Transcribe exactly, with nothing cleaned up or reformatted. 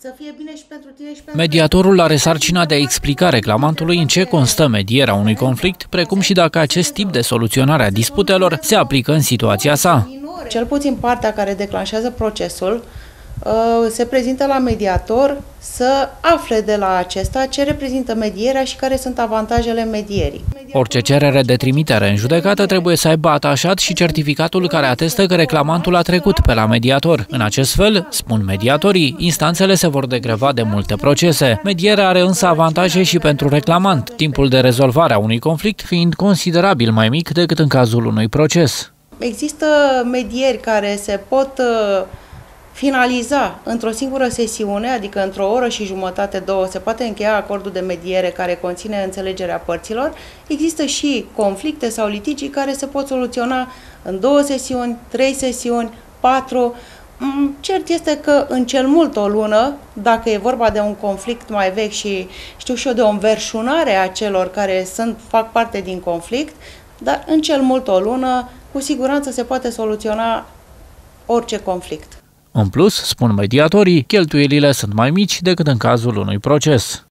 Să fie bine și pentru tine și pentru Mediatorul are sarcina de a explica reclamantului în ce constă medierea unui conflict, precum și dacă acest tip de soluționare a disputelor se aplică în situația sa. Cel puțin partea care declanșează procesul se prezintă la mediator să afle de la acesta ce reprezintă medierea și care sunt avantajele medierii. Orice cerere de trimitere în judecată trebuie să aibă atașat și certificatul care atestă că reclamantul a trecut pe la mediator. În acest fel, spun mediatorii, instanțele se vor degreva de multe procese. Medierea are însă avantaje și pentru reclamant, timpul de rezolvare a unui conflict fiind considerabil mai mic decât în cazul unui proces. Există medieri care se pot finaliza într-o singură sesiune, adică într-o oră și jumătate, două, se poate încheia acordul de mediere care conține înțelegerea părților. Există și conflicte sau litigii care se pot soluționa în două sesiuni, trei sesiuni, patru. Cert este că în cel mult o lună, dacă e vorba de un conflict mai vechi și știu și eu de o înverșunare a celor care sunt, fac parte din conflict, dar în cel mult o lună, cu siguranță se poate soluționa orice conflict. În plus, spun mediatorii, cheltuielile sunt mai mici decât în cazul unui proces.